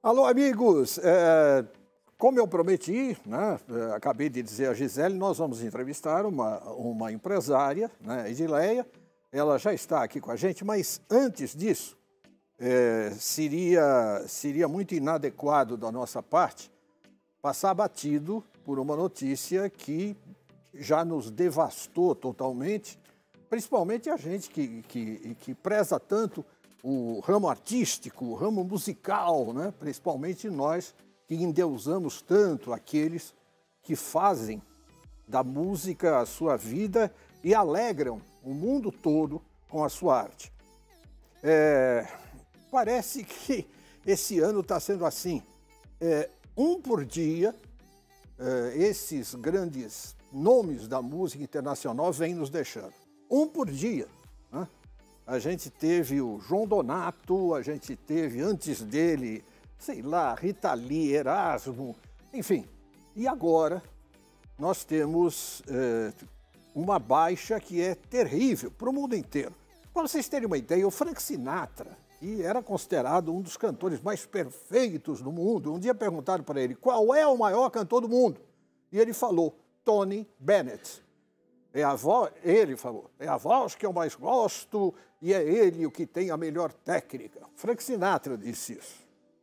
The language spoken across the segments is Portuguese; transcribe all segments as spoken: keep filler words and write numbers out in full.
Alô, amigos! É, como eu prometi, né, acabei de dizer a Gisele, nós vamos entrevistar uma, uma empresária, né, Edileia. Ela já está aqui com a gente, mas antes disso, é, seria, seria muito inadequado da nossa parte passar batido por uma notícia que já nos devastou totalmente, principalmente a gente que, que, que preza tanto o ramo artístico, o ramo musical, né? Principalmente nós que endeusamos tanto aqueles que fazem da música a sua vida e alegram o mundo todo com a sua arte. É, parece que esse ano está sendo assim, é, um por dia, é, esses grandes nomes da música internacional vêm nos deixando. Um por dia, né? A gente teve o João Donato, a gente teve antes dele, sei lá, Rita Lee, Erasmo, enfim. E agora nós temos é, uma baixa que é terrível para o mundo inteiro. Para vocês terem uma ideia, o Frank Sinatra, que era considerado um dos cantores mais perfeitos do mundo, um dia perguntaram para ele qual é o maior cantor do mundo. E ele falou, Tony Bennett. É a voz, ele falou, é a voz que eu mais gosto e é ele o que tem a melhor técnica. Frank Sinatra disse isso.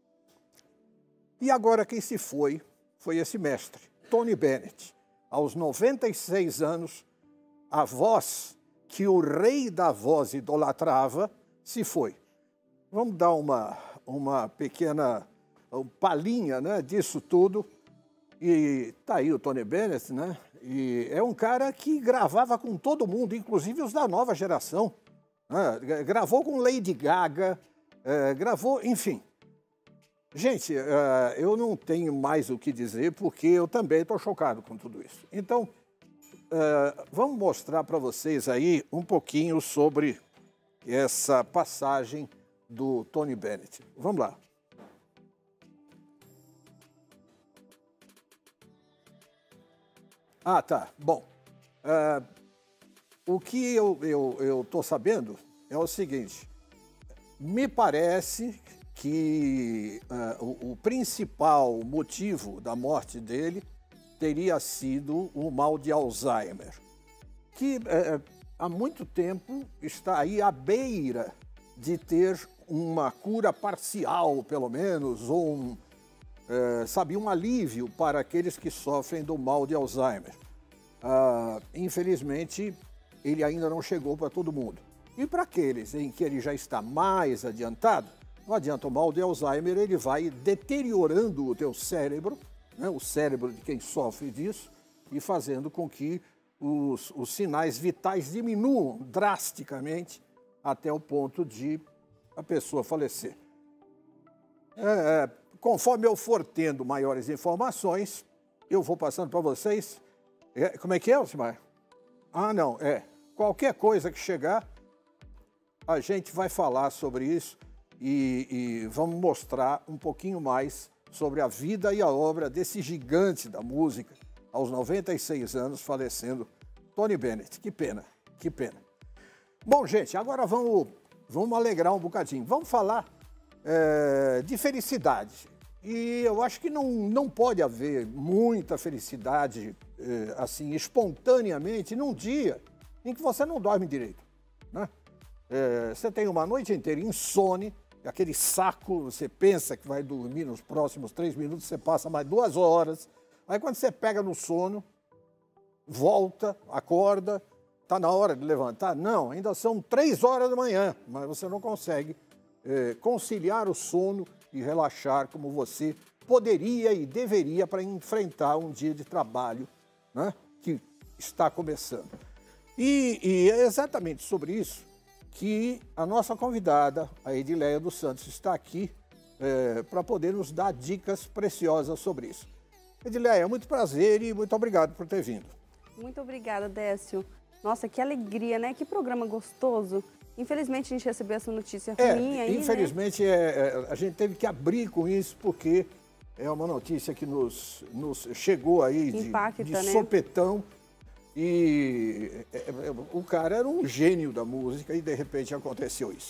E agora quem se foi, foi esse mestre, Tony Bennett. Aos noventa e seis anos, a voz que o rei da voz idolatrava se foi. Vamos dar uma, uma pequena palhinha, né, disso tudo. E tá aí o Tony Bennett, né? E é um cara que gravava com todo mundo, inclusive os da nova geração. Né? Gravou com Lady Gaga, é, gravou, enfim. Gente, é, eu não tenho mais o que dizer, porque eu também estou chocado com tudo isso. Então, é, vamos mostrar para vocês aí um pouquinho sobre essa passagem do Tony Bennett. Vamos lá. Ah, tá. Bom, uh, o que eu estou sabendo é o seguinte, me parece que uh, o, o principal motivo da morte dele teria sido o mal de Alzheimer, que uh, há muito tempo está aí à beira de ter uma cura parcial, pelo menos, ou um, Uh, sabe, um alívio para aqueles que sofrem do mal de Alzheimer. Uh, infelizmente, ele ainda não chegou para todo mundo. E para aqueles em que ele já está mais adiantado, não adianta, o mal de Alzheimer, ele vai deteriorando o teu cérebro, né, o cérebro de quem sofre disso, e fazendo com que os, os sinais vitais diminuam drasticamente até o ponto de a pessoa falecer. É, Conforme eu for tendo maiores informações, eu vou passando para vocês. É, como é que é, Alcimar? Ah, não, é. Qualquer coisa que chegar, a gente vai falar sobre isso e, e vamos mostrar um pouquinho mais sobre a vida e a obra desse gigante da música, aos noventa e seis anos, falecendo, Tony Bennett. Que pena, que pena. Bom, gente, agora vamos, vamos alegrar um bocadinho. Vamos falar é, de felicidade. E eu acho que não, não pode haver muita felicidade, eh, assim, espontaneamente, num dia em que você não dorme direito, né? Eh, você tem uma noite inteira insone, aquele saco, você pensa que vai dormir nos próximos três minutos, você passa mais duas horas, aí quando você pega no sono, volta, acorda, está na hora de levantar? Não, ainda são três horas da manhã, mas você não consegue eh, conciliar o sono e relaxar como você poderia e deveria para enfrentar um dia de trabalho, né, que está começando. E, e é exatamente sobre isso que a nossa convidada, a Edileia dos Santos, está aqui é, para poder nos dar dicas preciosas sobre isso. Edileia, muito prazer e muito obrigado por ter vindo. Muito obrigada, Décio. Nossa, que alegria, né? Que programa gostoso. Infelizmente, a gente recebeu essa notícia é, ruim aí, infelizmente, né? é, é, a gente teve que abrir com isso, porque é uma notícia que nos, nos chegou aí de, Impacta, de né? sopetão. E é, é, o cara era um gênio da música e, de repente, aconteceu isso.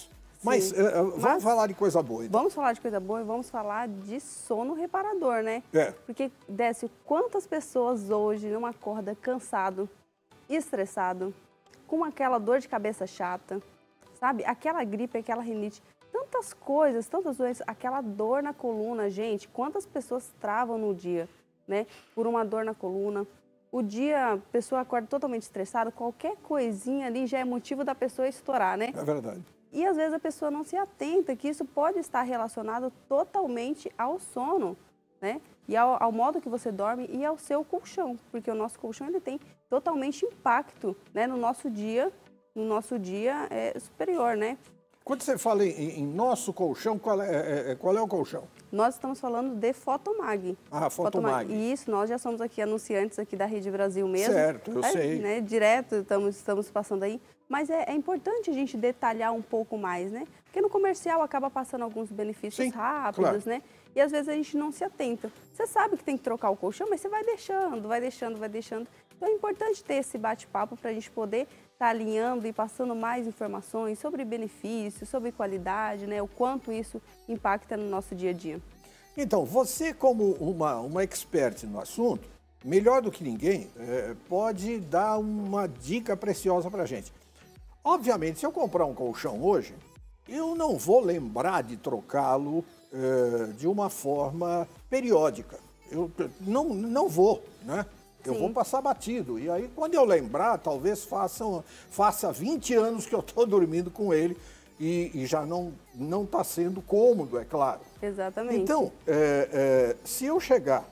Mas uh, vamos Mas, falar de coisa boa, então. Vamos falar de coisa boa e vamos falar de sono reparador, né? É. Porque, Décio, quantas pessoas hoje não acordam cansado, estressado, com aquela dor de cabeça chata, sabe? Aquela gripe, aquela rinite, tantas coisas, tantas doenças, aquela dor na coluna, gente, quantas pessoas travam no dia, né? Por uma dor na coluna. O dia, a pessoa acorda totalmente estressada, qualquer coisinha ali já é motivo da pessoa estourar, né? É verdade. E às vezes a pessoa não se atenta que isso pode estar relacionado totalmente ao sono, né? E ao, ao modo que você dorme e ao seu colchão, porque o nosso colchão ele tem totalmente impacto, né, no nosso dia, no nosso dia é, superior, né? Quando você fala em, em nosso colchão, qual é, é, qual é o colchão? Nós estamos falando de Fotomag. Ah, Fotomag. E isso, nós já somos aqui anunciantes aqui da Rede Brasil mesmo. Certo, eu é, sei. Né, direto estamos, estamos passando aí. Mas é, é importante a gente detalhar um pouco mais, né? Porque no comercial acaba passando alguns benefícios Sim, rápidos, claro. né? E às vezes a gente não se atenta. Você sabe que tem que trocar o colchão, mas você vai deixando, vai deixando, vai deixando. Então é importante ter esse bate-papo para a gente poder estar tá alinhando e passando mais informações sobre benefícios, sobre qualidade, né? O quanto isso impacta no nosso dia a dia. Então, você como uma, uma expert no assunto, melhor do que ninguém, é, pode dar uma dica preciosa para a gente. Obviamente, se eu comprar um colchão hoje, eu não vou lembrar de trocá-lo é, de uma forma periódica. Eu não, não vou, né? Eu Sim. vou passar batido. E aí, quando eu lembrar, talvez façam, faça vinte anos que eu estou dormindo com ele e, e já não não está sendo cômodo, é claro. Exatamente. Então, é, é, se eu chegar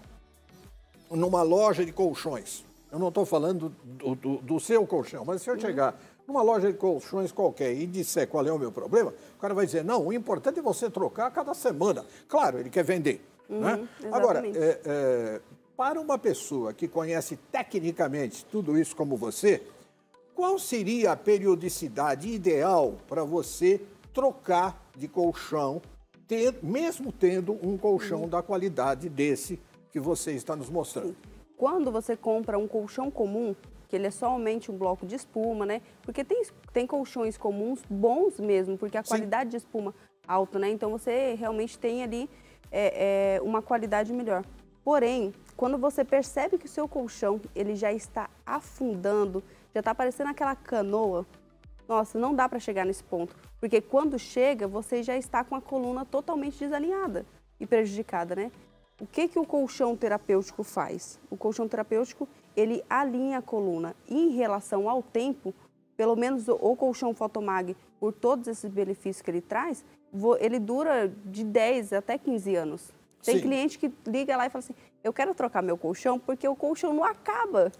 numa loja de colchões, eu não estou falando do, do, do seu colchão, mas se eu chegar numa loja de colchões qualquer e disser qual é o meu problema, o cara vai dizer, não, o importante é você trocar a cada semana. Claro, ele quer vender. Uhum, né? Agora, é, é, para uma pessoa que conhece tecnicamente tudo isso como você, qual seria a periodicidade ideal para você trocar de colchão, ter, mesmo tendo um colchão uhum. da qualidade desse que você está nos mostrando? Quando você compra um colchão comum, que ele é somente um bloco de espuma, né? Porque tem, tem colchões comuns bons mesmo, porque a Sim. qualidade de espuma alta, né? Então você realmente tem ali é, é, uma qualidade melhor. Porém, quando você percebe que o seu colchão ele já está afundando, já está parecendo aquela canoa, nossa, não dá para chegar nesse ponto. Porque quando chega, você já está com a coluna totalmente desalinhada e prejudicada, né? O que, que o colchão terapêutico faz? O colchão terapêutico, ele alinha a coluna. E em relação ao tempo, pelo menos o, o colchão Fotomag, por todos esses benefícios que ele traz, ele dura de dez até quinze anos. Tem Sim. cliente que liga lá e fala assim, eu quero trocar meu colchão porque o colchão não acaba.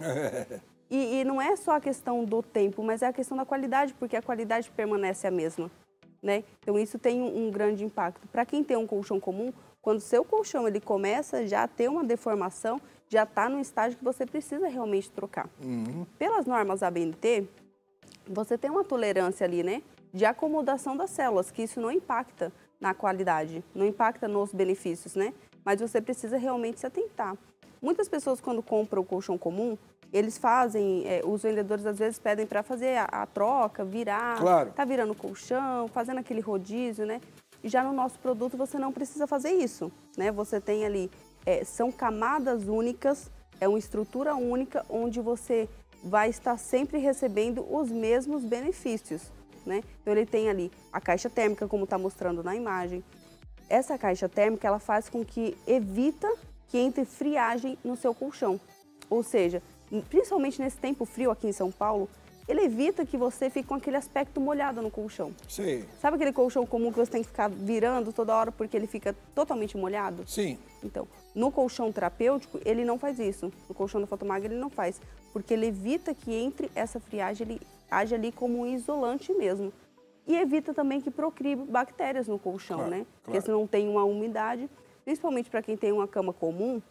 e, e não é só a questão do tempo, mas é a questão da qualidade, porque a qualidade permanece a mesma. Né? Então isso tem um, um grande impacto. Para quem tem um colchão comum, quando o seu colchão ele começa já a ter uma deformação, já está no estágio que você precisa realmente trocar. Uhum. Pelas normas A B N T, você tem uma tolerância ali, né, de acomodação das células, que isso não impacta na qualidade, não impacta nos benefícios, né? Mas você precisa realmente se atentar. Muitas pessoas, quando compram o colchão comum, eles fazem, é, os vendedores às vezes pedem para fazer a, a troca, virar, claro. Tá virando o colchão, fazendo aquele rodízio, né? E já no nosso produto você não precisa fazer isso, né? Você tem ali, é, são camadas únicas, é uma estrutura única onde você vai estar sempre recebendo os mesmos benefícios, né? Então ele tem ali a caixa térmica, como está mostrando na imagem. Essa caixa térmica, ela faz com que evita que entre friagem no seu colchão. Ou seja, principalmente nesse tempo frio aqui em São Paulo, ele evita que você fique com aquele aspecto molhado no colchão. Sim. Sabe aquele colchão comum que você tem que ficar virando toda hora porque ele fica totalmente molhado? Sim. Então, no colchão terapêutico, ele não faz isso. No colchão da Fotomag, ele não faz. Porque ele evita que entre essa friagem, ele age ali como um isolante mesmo. E evita também que procrie bactérias no colchão, claro, né? Claro. Porque se não tem uma umidade, principalmente para quem tem uma cama comum,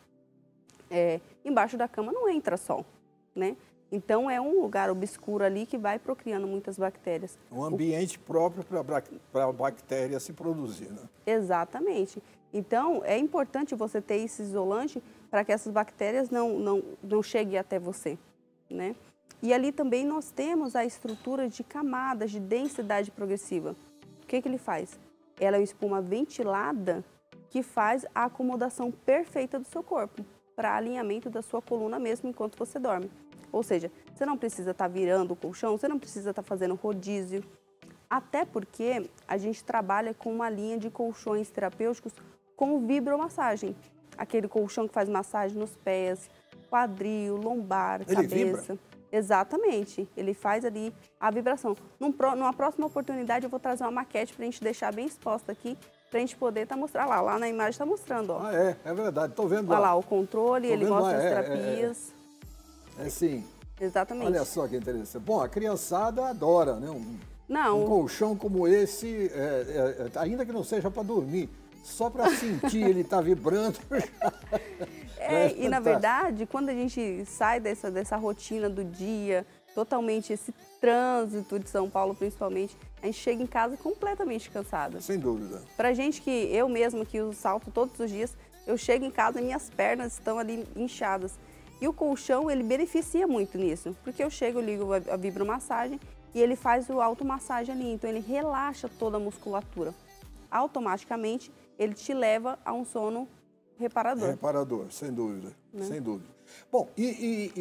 é, embaixo da cama não entra sol, né? Então, é um lugar obscuro ali que vai procriando muitas bactérias. Um ambiente o... próprio para a bactéria se produzir, né? Exatamente. Então, é importante você ter esse isolante para que essas bactérias não, não, não cheguem até você, né? E ali também nós temos a estrutura de camadas de densidade progressiva. que, que ele faz? Ela é uma espuma ventilada que faz a acomodação perfeita do seu corpo, para alinhamento da sua coluna mesmo enquanto você dorme. Ou seja, você não precisa estar virando o colchão, você não precisa estar fazendo rodízio, até porque a gente trabalha com uma linha de colchões terapêuticos com vibromassagem. Aquele colchão que faz massagem nos pés, quadril, lombar, Ele cabeça. vibra? Exatamente, ele faz ali a vibração. Num, numa próxima oportunidade eu vou trazer uma maquete para a gente deixar bem exposta aqui, para a gente poder estar tá mostrando. Lá, lá na imagem está mostrando, ó. Ah, é, é verdade, estou vendo Olha lá. lá o controle, Tô ele vendo mostra lá, as é, terapias. É, é, é sim. Exatamente. Olha só que interessante. Bom, a criançada adora, né? Um, Não. um colchão como esse, é, é, ainda que não seja para dormir, só para sentir ele tá vibrando. É, é e na verdade, quando a gente sai dessa, dessa rotina do dia, totalmente esse trânsito de São Paulo principalmente, a gente chega em casa completamente cansada. Sem dúvida. Pra gente que, eu mesma que uso salto todos os dias, eu chego em casa e minhas pernas estão ali inchadas. E o colchão, ele beneficia muito nisso, porque eu chego, ligo a, a vibromassagem e ele faz o automassagem ali, então ele relaxa toda a musculatura. Automaticamente, ele te leva a um sono reparador. Reparador, sem dúvida, Né? sem dúvida. Bom, e, e,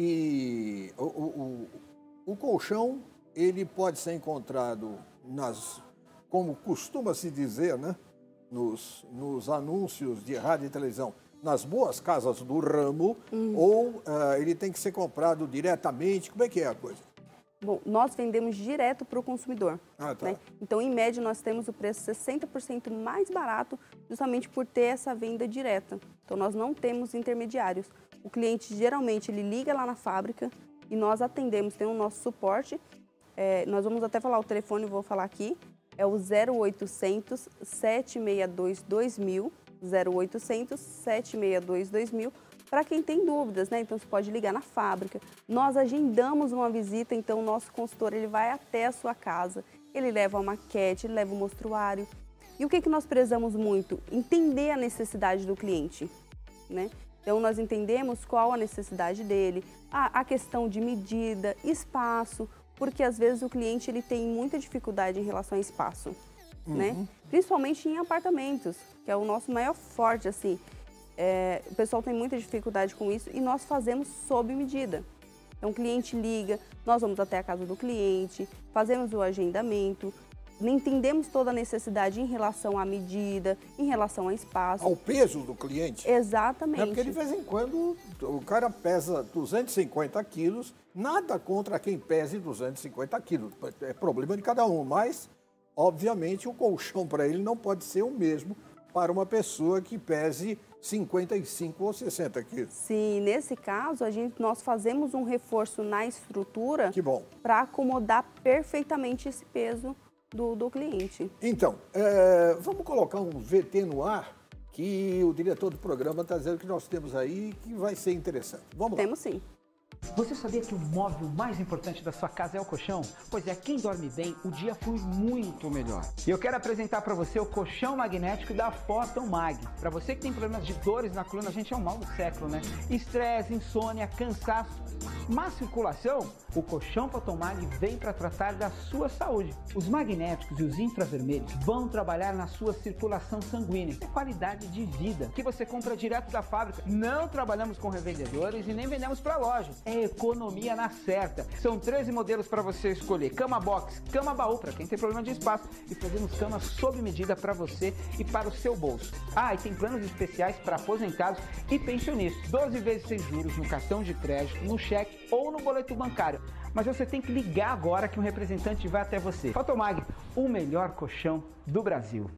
e o, o, o colchão, ele pode ser encontrado nas, como costuma se dizer, né? Nos, nos anúncios de rádio e televisão, nas boas casas do ramo, hum. ou uh, ele tem que ser comprado diretamente? Como é que é a coisa? Bom, nós vendemos direto para o consumidor. Ah, tá. Né? Então, em média, nós temos o preço sessenta por cento mais barato, justamente por ter essa venda direta. Então, nós não temos intermediários. O cliente, geralmente, ele liga lá na fábrica e nós atendemos, tem o nosso suporte. É, nós vamos até falar o telefone, vou falar aqui. É o zero oitocentos, sete seis dois, dois mil, zero oitocentos, sete seis dois, dois mil, para quem tem dúvidas, né? Então, você pode ligar na fábrica. Nós agendamos uma visita, então o nosso consultor ele vai até a sua casa. Ele leva a maquete, ele leva o mostruário. E o que, que nós prezamos muito? Entender a necessidade do cliente, né? Então, nós entendemos qual a necessidade dele, a, a questão de medida, espaço, porque às vezes o cliente ele tem muita dificuldade em relação a espaço, uhum. né? Principalmente em apartamentos, que é o nosso maior forte, assim. É, o pessoal tem muita dificuldade com isso e nós fazemos sob medida. Então, o cliente liga, nós vamos até a casa do cliente, fazemos o agendamento, entendemos toda a necessidade em relação à medida, em relação ao espaço. Ao peso do cliente? Exatamente. É porque de vez em quando o cara pesa duzentos e cinquenta quilos, nada contra quem pese duzentos e cinquenta quilos, é problema de cada um, mas, obviamente, o colchão para ele não pode ser o mesmo para uma pessoa que pese cinquenta e cinco ou sessenta quilos. Sim, nesse caso, a gente, nós fazemos um reforço na estrutura para acomodar perfeitamente esse peso do, do cliente. Então, é, vamos colocar um V T no ar, que o diretor do programa está dizendo que nós temos aí, que vai ser interessante. Vamos lá. Temos sim. Você sabia que o móvel mais importante da sua casa é o colchão? Pois é, quem dorme bem, o dia flui muito melhor. E eu quero apresentar para você o colchão magnético da Photon Mag. Para você que tem problemas de dores na coluna, a gente é um mal do século, né? Estresse, insônia, cansaço, má circulação, o colchão Photon Mag vem para tratar da sua saúde. Os magnéticos e os infravermelhos vão trabalhar na sua circulação sanguínea. É qualidade de vida que você compra direto da fábrica. Não trabalhamos com revendedores e nem vendemos para lojas. É economia na certa. São treze modelos para você escolher. Cama box, cama baú para quem tem problema de espaço. E fazemos camas sob medida para você e para o seu bolso. Ah, e tem planos especiais para aposentados e pensionistas. doze vezes sem juros no cartão de crédito, no cheque ou no boleto bancário. Mas você tem que ligar agora que um representante vai até você. Photon Mag, o melhor colchão do Brasil.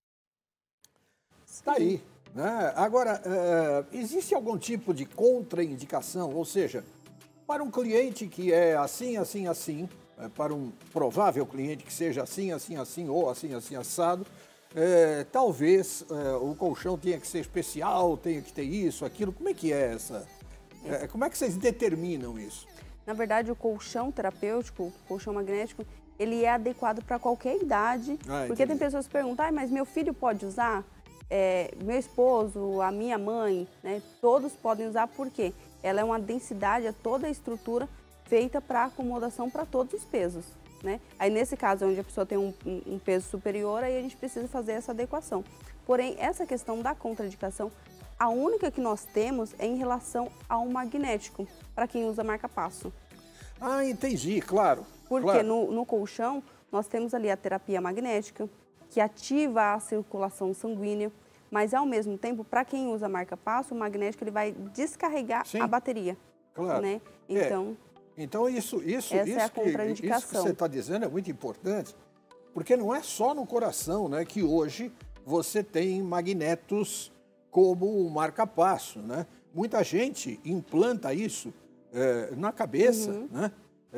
Está aí. Né? Agora, uh, existe algum tipo de contraindicação? Ou seja, para um cliente que é assim, assim, assim, é, para um provável cliente que seja assim, assim, assim, ou assim, assim, assado, é, talvez é, o colchão tenha que ser especial, tenha que ter isso, aquilo. Como é que é essa? É, como é que vocês determinam isso? Na verdade, o colchão terapêutico, o colchão magnético, ele é adequado para qualquer idade, ah, porque entendi. Tem pessoas que perguntam, ah, mas meu filho pode usar? É, meu esposo, a minha mãe, né? Todos podem usar, por quê? Ela é uma densidade, é toda a estrutura feita para acomodação para todos os pesos. né? Aí, nesse caso, onde a pessoa tem um, um peso superior, aí a gente precisa fazer essa adequação. Porém, essa questão da contraindicação, a única que nós temos é em relação ao magnético, para quem usa marca-passo. Ah, entendi, claro. Porque claro. No, no colchão, nós temos ali a terapia magnética, que ativa a circulação sanguínea, mas, ao mesmo tempo, para quem usa marca-passo, o magnético ele vai descarregar Sim, a bateria. Claro. Né? Então, é. então isso, isso, essa isso, é a que, contraindicação. isso que você está dizendo é muito importante, porque não é só no coração, né, que hoje você tem magnetos como o marca-passo, né? Muita gente implanta isso é, na cabeça, uhum. né?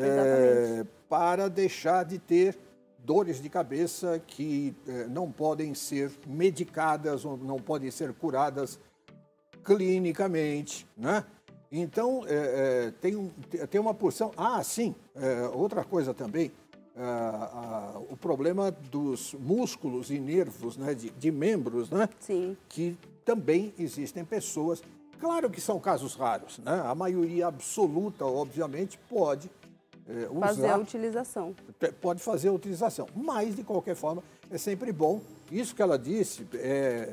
É, para deixar de ter dores de cabeça que é, não podem ser medicadas ou não podem ser curadas clinicamente, né? Então, é, é, tem, um, tem uma porção... Ah, sim, é, outra coisa também, é, a, o problema dos músculos e nervos, né, de, de membros, né? Sim. Que também existem pessoas, claro que são casos raros, né? A maioria absoluta, obviamente, pode é, usar... Fazer a utilização. Pode fazer a utilização, mas, de qualquer forma, é sempre bom. Isso que ela disse é,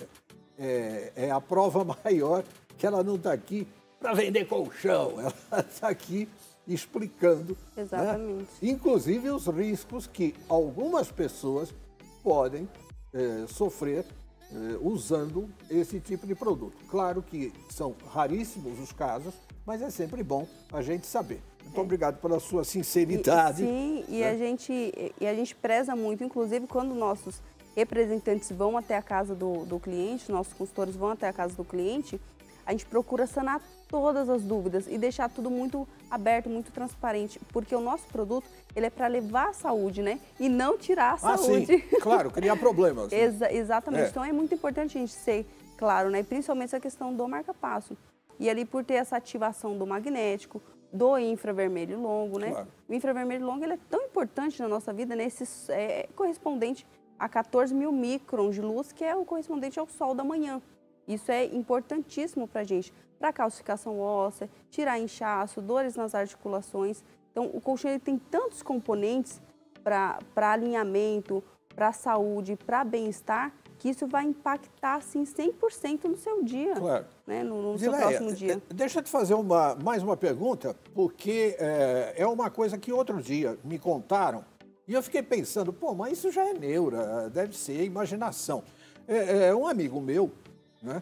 é, é a prova maior que ela não está aqui para vender colchão, ela está aqui explicando, Exatamente. Né? Inclusive os riscos que algumas pessoas podem é, sofrer é, usando esse tipo de produto. Claro que são raríssimos os casos, mas é sempre bom a gente saber. Muito é. obrigado pela sua sinceridade. E, sim, e, né? a gente, e a gente preza muito, inclusive quando nossos representantes vão até a casa do, do cliente, nossos consultores vão até a casa do cliente, a gente procura sanar todas as dúvidas e deixar tudo muito aberto, muito transparente, porque o nosso produto ele é para levar a saúde, né? E não tirar a ah, saúde. Sim. Claro, criar problemas. Né? Exa exatamente. É. Então é muito importante a gente ser claro, né? Principalmente essa questão do marca-passo. E ali por ter essa ativação do magnético, do infravermelho longo, né? Claro. O infravermelho longo ele é tão importante na nossa vida, né? Esse é correspondente a quatorze mil microns de luz, que é o correspondente ao sol da manhã. Isso é importantíssimo para a gente, para calcificação óssea, tirar inchaço, dores nas articulações. Então, o colchão ele tem tantos componentes para alinhamento, para saúde, para bem-estar, que isso vai impactar, assim, cem por cento no seu dia, claro. né? no, no Zileia, seu próximo dia. Deixa eu te fazer uma, mais uma pergunta, porque é, é uma coisa que outro dia me contaram, e eu fiquei pensando, pô, mas isso já é neura, deve ser imaginação. É, é, um amigo meu, né,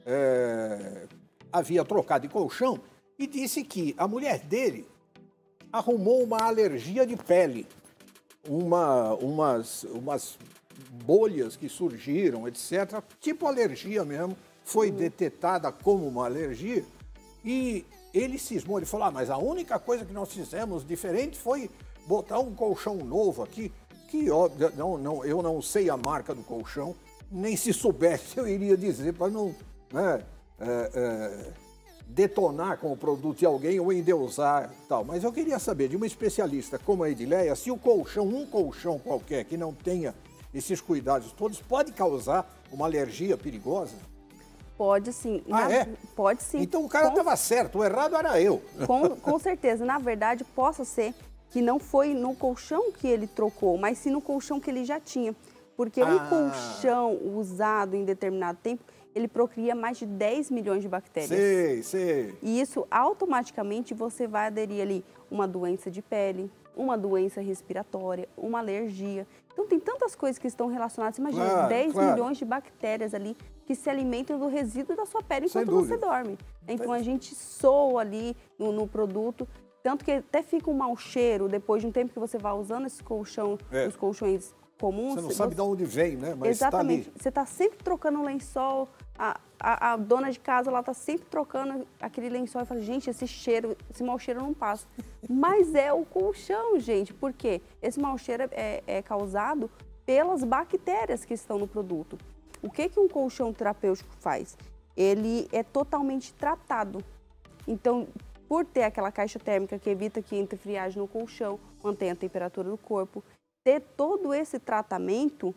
é, havia trocado de colchão e disse que a mulher dele arrumou uma alergia de pele, uma, umas, umas bolhas que surgiram, etcétera, tipo alergia mesmo, foi uhum. detectada como uma alergia e ele cismou, ele falou, ah, mas a única coisa que nós fizemos diferente foi botar um colchão novo aqui, que óbvio, não, não, eu não sei a marca do colchão, nem se soubesse eu iria dizer para não né, é, é, detonar com o produto de alguém ou endeusar e tal. Mas eu queria saber de uma especialista como a Edileia, se o colchão, um colchão qualquer que não tenha esses cuidados todos, pode causar uma alergia perigosa? Pode sim. Ah, Na... é? Pode sim. Então o cara estava com... certo, o errado era eu. Com, com certeza. Na verdade, possa ser que não foi no colchão que ele trocou, mas sim no colchão que ele já tinha. Porque ah. um colchão usado em determinado tempo, ele procria mais de dez milhões de bactérias. Sei, sei. E isso, automaticamente, você vai aderir ali uma doença de pele, uma doença respiratória, uma alergia. Então, tem tantas coisas que estão relacionadas. Imagina, claro, dez claro. milhões de bactérias ali que se alimentam do resíduo da sua pele enquanto você dorme. Então, a gente soa ali no, no produto. Tanto que até fica um mau cheiro depois de um tempo que você vai usando esse colchão, é. os colchões comuns. Você não sabe você... de onde vem, né? Mas exatamente. Tá ali. Você está sempre trocando um lençol, a, a, a dona de casa ela está sempre trocando aquele lençol e fala, gente, esse cheiro, esse mau cheiro não passa. Mas é o colchão, gente. Por quê? Esse mau cheiro é, é causado pelas bactérias que estão no produto. O que, que um colchão terapêutico faz? Ele é totalmente tratado. Então, por ter aquela caixa térmica que evita que entre friagem no colchão, mantém a temperatura do corpo, ter todo esse tratamento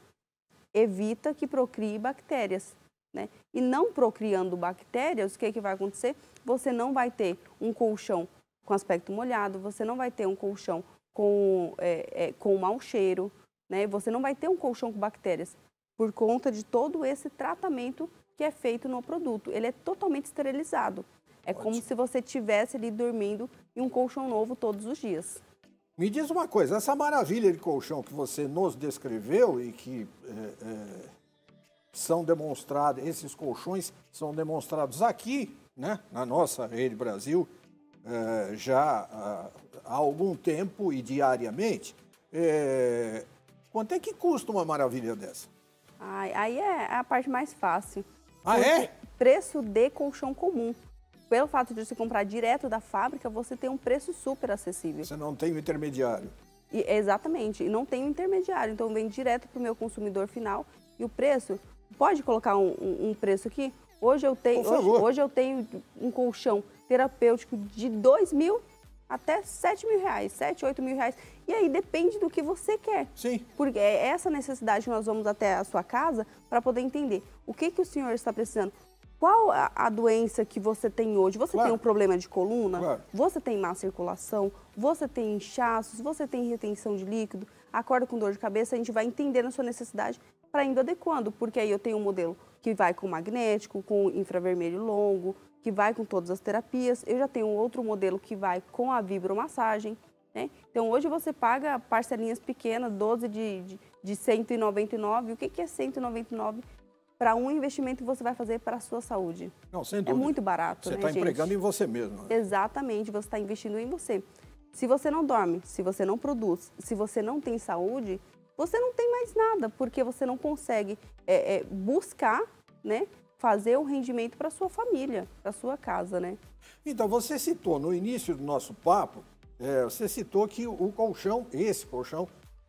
evita que procrie bactérias, né? E não procriando bactérias, o que, que vai acontecer? Você não vai ter um colchão com aspecto molhado, você não vai ter um colchão com, é, é, com mau cheiro, né? Você não vai ter um colchão com bactérias por conta de todo esse tratamento que é feito no produto. Ele é totalmente esterilizado. É Ótimo. como se você estivesse ali dormindo em um colchão novo todos os dias. Me diz uma coisa, essa maravilha de colchão que você nos descreveu e que é, é, são demonstrados, esses colchões são demonstrados aqui, né, na nossa Rede Brasil, é, já há, há algum tempo e diariamente. É, quanto é que custa uma maravilha dessa? Ai, aí é a parte mais fácil. Ah, é? Preço de colchão comum. Pelo fato de você comprar direto da fábrica, você tem um preço super acessível. Você não tem um intermediário. E, exatamente, e não tem um intermediário, então vem direto para o meu consumidor final. E o preço, pode colocar um, um, um preço aqui? Hoje eu, tenho, hoje, hoje eu tenho um colchão terapêutico de dois mil até sete mil reais, sete, oito mil reais. E aí depende do que você quer. Sim. Porque é essa necessidade que nós vamos até a sua casa para poder entender o que, que o senhor está precisando. Qual a, a doença que você tem hoje? Você Claro. tem um problema de coluna? Claro. Você tem má circulação? Você tem inchaços? Você tem retenção de líquido? Acorda com dor de cabeça? A gente vai entendendo a sua necessidade para indo adequando. Porque aí eu tenho um modelo que vai com magnético, com infravermelho longo, que vai com todas as terapias. Eu já tenho um outro modelo que vai com a vibromassagem, né? Então hoje você paga parcelinhas pequenas, doze de, de, de cento e noventa e nove. O que, que é cento e noventa e nove? Para um investimento que você vai fazer para a sua saúde. Não, sem dúvida. É muito barato, Você né, está gente? empregando em você mesmo. Né? Exatamente, você está investindo em você. Se você não dorme, se você não produz, se você não tem saúde, você não tem mais nada, porque você não consegue é, é, buscar, né, fazer um rendimento para sua família, para sua casa, né? Então, você citou no início do nosso papo, é, você citou que o colchão, esse colchão,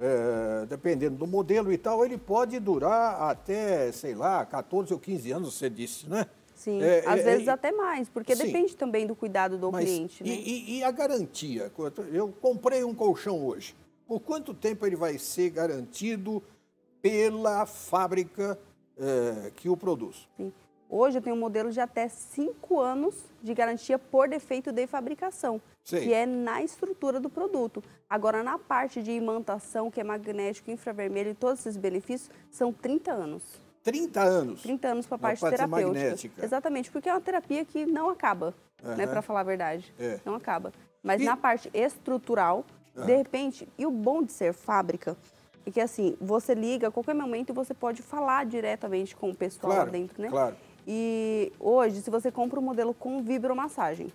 É, dependendo do modelo e tal, ele pode durar até, sei lá, quatorze ou quinze anos, você disse, né? Sim, é, às é, vezes é, até mais, porque sim. depende também do cuidado do Mas, cliente, né? E, e, e a garantia? Eu comprei um colchão hoje. Por quanto tempo ele vai ser garantido pela fábrica é, que o produz? Sim. Hoje eu tenho um modelo de até cinco anos de garantia por defeito de fabricação, Sim. que é na estrutura do produto. Agora, na parte de imantação, que é magnético, infravermelho e todos esses benefícios, são trinta anos. trinta anos? trinta anos para a parte, parte terapêutica. magnética. Exatamente, porque é uma terapia que não acaba, Uhum. né, para falar a verdade. É. Não acaba. Mas E... na parte estrutural, uhum. de repente, e o bom de ser fábrica, é que assim, você liga, a qualquer momento você pode falar diretamente com o pessoal claro, lá dentro, né? Claro. E hoje, se você compra um modelo com vibromassagem,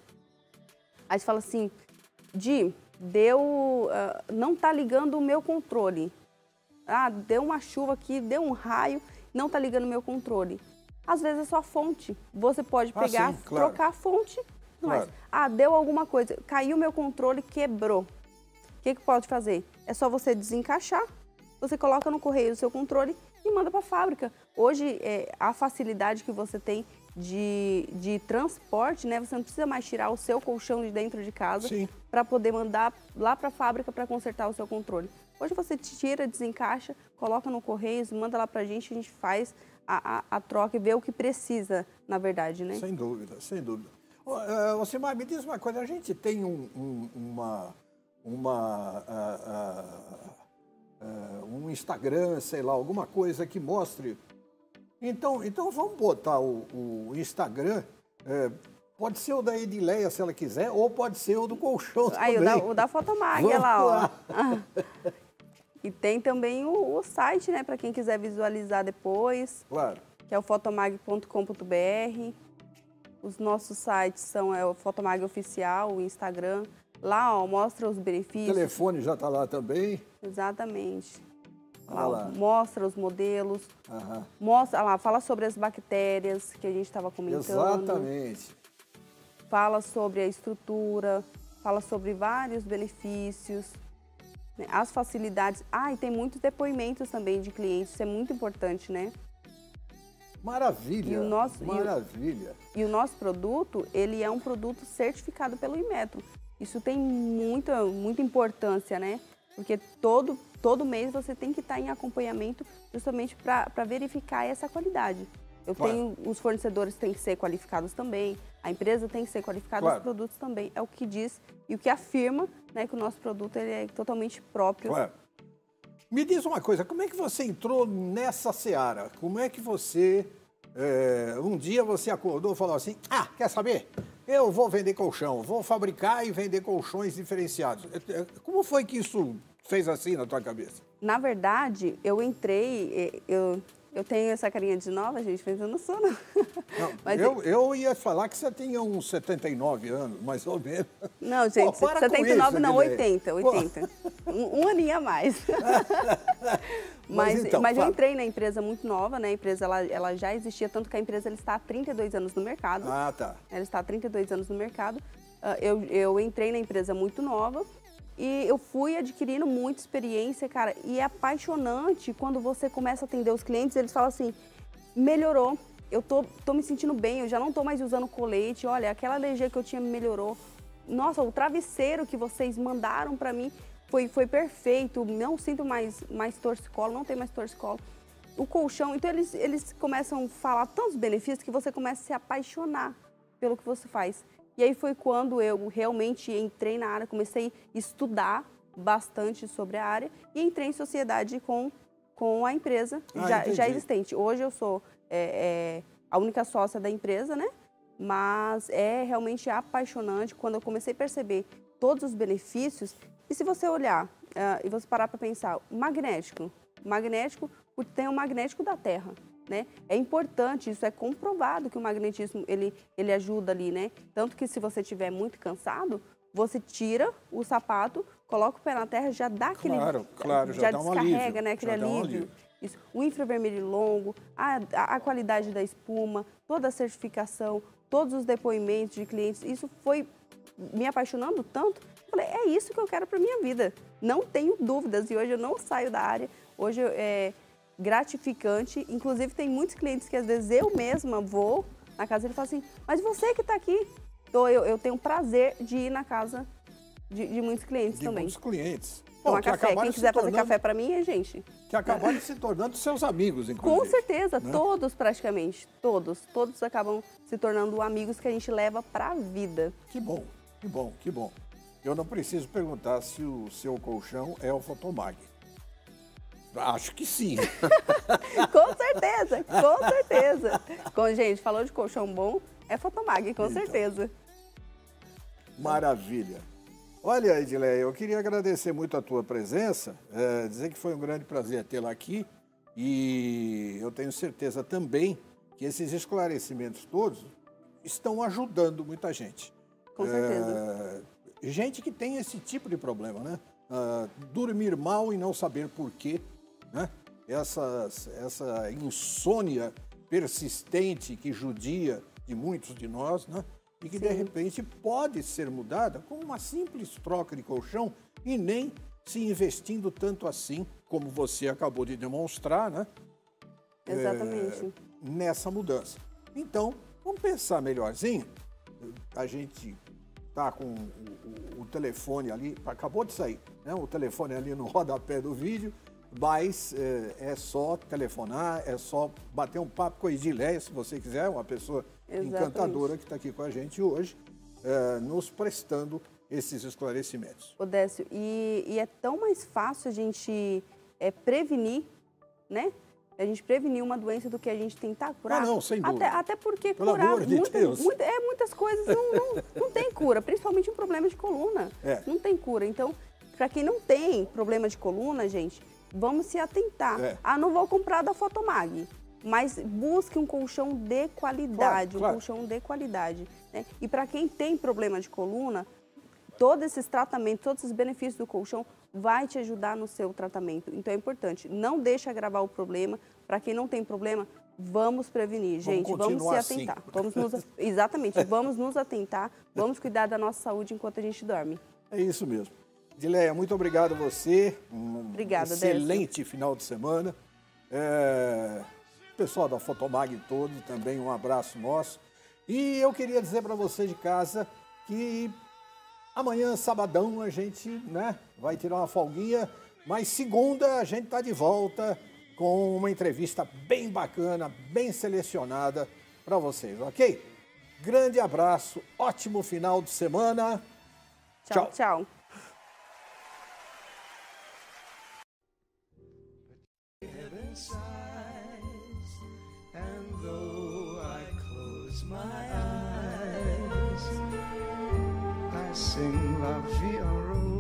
aí você fala assim, Di, deu, uh, não tá ligando o meu controle. Ah, deu uma chuva aqui, deu um raio, não tá ligando o meu controle. Às vezes é só a fonte. Você pode pegar, ah, sim, claro. trocar a fonte. Claro. Mas, ah, deu alguma coisa, caiu o meu controle, quebrou. O que que pode fazer? É só você desencaixar, você coloca no correio o seu controle e manda para a fábrica. Hoje, é, a facilidade que você tem de, de transporte, né? Você não precisa mais tirar o seu colchão de dentro de casa para poder mandar lá para a fábrica para consertar o seu controle. Hoje você tira, desencaixa, coloca no correio, manda lá para a gente, a gente faz a, a, a troca e vê o que precisa, na verdade, né? Sem dúvida, sem dúvida. Uh, Osimar, me diz uma coisa, a gente tem um, um, uma, uma, uh, uh, uh, um Instagram, sei lá, alguma coisa que mostre. Então, então vamos botar o, o Instagram, uh, pode ser o da Edileia, se ela quiser, ou pode ser o do colchão Aí, também. o da, o da Fotomag, olha lá, ó. E tem também o, o site, né, para quem quiser visualizar depois. Claro. Que é o fotomag ponto com ponto br. Os nossos sites são é, o Fotomag Oficial, o Instagram. Lá, ó, mostra os benefícios. O telefone já está lá também. Exatamente. Lá, lá, lá. Mostra os modelos. Aham. Mostra, lá, fala sobre as bactérias que a gente estava comentando. Exatamente. Fala sobre a estrutura, fala sobre vários benefícios, né, as facilidades. Ah, e tem muitos depoimentos também de clientes, isso é muito importante, né? Maravilha, e o nosso, maravilha. E o, e o nosso produto, ele é um produto certificado pelo Inmetro. Isso tem muita, muita importância, né? Porque todo, todo mês você tem que estar em acompanhamento justamente para verificar essa qualidade. Eu Claro. tenho, os fornecedores têm que ser qualificados também, a empresa tem que ser qualificada, Claro. os produtos também. É o que diz e o que afirma, né, que o nosso produto ele é totalmente próprio. Claro. Me diz uma coisa, como é que você entrou nessa seara? Como é que você, é, um dia você acordou e falou assim, ah, quer saber? Eu vou vender colchão, vou fabricar e vender colchões diferenciados. Como foi que isso fez assim na tua cabeça? Na verdade, eu entrei, eu, eu tenho essa carinha de nova, gente, mas eu não sou, não. Não, Mas eu, eu ia falar que você tinha uns setenta e nove anos, mais ou menos. Não, gente, Pô, para com setenta e nove isso, não, Edilei. oitenta, oitenta. Um, um aninho a mais. Mas Mas, então, mas eu fala. entrei na empresa muito nova, né? A empresa ela, ela já existia, tanto que a empresa ela está há trinta e dois anos no mercado. Ah, tá. Ela está há trinta e dois anos no mercado. Ah, eu, eu entrei na empresa muito nova e eu fui adquirindo muita experiência, cara. E é apaixonante quando você começa a atender os clientes, eles falam assim, melhorou, eu tô, tô me sentindo bem, eu já não tô mais usando colete, olha, aquela alergia que eu tinha melhorou. Nossa, o travesseiro que vocês mandaram para mim foi, foi perfeito, não sinto mais, mais torcicolo, não tem mais torcicolo. O colchão, então eles, eles começam a falar tantos benefícios que você começa a se apaixonar pelo que você faz. E aí foi quando eu realmente entrei na área, comecei a estudar bastante sobre a área e entrei em sociedade com, com a empresa Ah, já, entendi. já existente. Hoje eu sou é, é, a única sócia da empresa, né? Mas é realmente apaixonante quando eu comecei a perceber todos os benefícios. E se você olhar uh, e você parar para pensar, o magnético, o magnético tem o magnético da Terra, né? É importante, isso é comprovado que o magnetismo ele, ele ajuda ali, né? Tanto que se você estiver muito cansado, você tira o sapato, coloca o pé na terra, já dá aquele... Claro, claro, já já dá um descarrega, alívio, né? Aquele já dá um alívio. alívio. Isso. O infravermelho longo, a, a, a qualidade da espuma, toda a certificação, todos os depoimentos de clientes, isso foi me apaixonando tanto. Eu falei, é isso que eu quero para minha vida. Não tenho dúvidas e hoje eu não saio da área. Hoje é gratificante. Inclusive tem muitos clientes que às vezes eu mesma vou na casa e ele fala assim, mas você que está aqui. Então eu, eu tenho o prazer de ir na casa de, de muitos clientes De também. muitos clientes. Tomar Bom, que café. acabaram Quem se quiser fazer tornando- café para mim é gente. Que acabaram se tornando seus amigos, inclusive. Com certeza, né? todos praticamente, todos. Todos acabam se tornando amigos que a gente leva para a vida. Que bom, que bom, que bom. Eu não preciso perguntar se o seu colchão é o Fotomag. Acho que sim. Com certeza, com certeza. Com, gente, falou de colchão bom, é Fotomag, com Então. certeza. Maravilha. Olha, Edileia, eu queria agradecer muito a tua presença, é, dizer que foi um grande prazer tê-la aqui e eu tenho certeza também que esses esclarecimentos todos estão ajudando muita gente. Com certeza. É, gente que tem esse tipo de problema, né? Ah, dormir mal e não saber por quê, né? Essas, essa insônia persistente que judia de muitos de nós, né? E que, de Sim. repente, pode ser mudada com uma simples troca de colchão e nem se investindo tanto assim, como você acabou de demonstrar, né? Exatamente. É, nessa mudança. Então, vamos pensar melhorzinho. A gente tá com o, o- o telefone ali, acabou de sair, né? O telefone ali no rodapé do vídeo, mas é, é só telefonar, é só bater um papo com a Edileia, se você quiser, uma pessoa Exatamente. encantadora que está aqui com a gente hoje, é, nos prestando esses esclarecimentos. Odécio, e, e é tão mais fácil a gente é, prevenir, né? A gente prevenir uma doença do que a gente tentar curar. Ah, não, sem dúvida. Até, até porque Pelo curar amor de muita- Deus. muita- é, muitas coisas não, não, não tem cura, principalmente um problema de coluna. É. Não tem cura. Então, para quem não tem problema de coluna, gente, vamos se atentar. É. Ah, não vou comprar da Fotomag, mas busque um colchão de qualidade, Claro, claro. um colchão de qualidade. Né? E para quem tem problema de coluna, todos esses tratamentos, todos esses benefícios do colchão vai te ajudar no seu tratamento. Então é importante, não deixe agravar o problema. Para quem não tem problema, vamos prevenir, gente. Vamos se continuar assim. atentar. Vamos nos, exatamente, vamos nos atentar, vamos cuidar da nossa saúde enquanto a gente dorme. É isso mesmo. Edileia, muito obrigado a você. Um Obrigada, excelente final de semana. É, pessoal da Fotomag todo, também um abraço nosso. E eu queria dizer para você de casa que amanhã, sabadão, a gente, né, vai tirar uma folguinha, mas segunda a gente está de volta com uma entrevista bem bacana, bem selecionada para vocês, ok? Grande abraço, ótimo final de semana. Tchau, tchau. Sing La Vie en Rose.